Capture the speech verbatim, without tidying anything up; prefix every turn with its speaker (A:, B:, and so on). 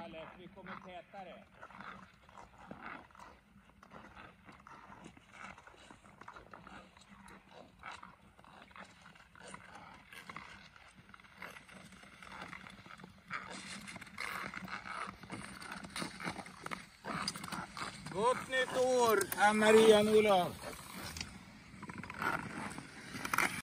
A: Kalle, vi kommer tätare. Gott nytt år, Ann-Marie och Olof.